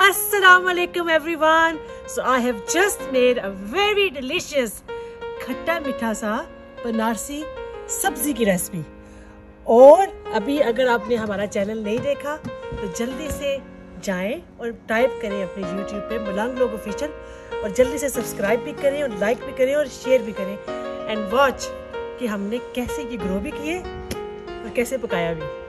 Assalamualaikum everyone. So I have just made a very delicious खट्टा मीठा सा बनारसी सब्जी की रेसिपी। और अभी अगर आपने हमारा चैनल नहीं देखा तो जल्दी से जाएं और टाइप करें अपने YouTube पे मलंग लोग ऑफिशियल, और जल्दी से सब्सक्राइब भी करें और लाइक भी करें और शेयर भी करें एंड वॉच कि हमने कैसे ये ग्रो भी किए और कैसे पकाया भी।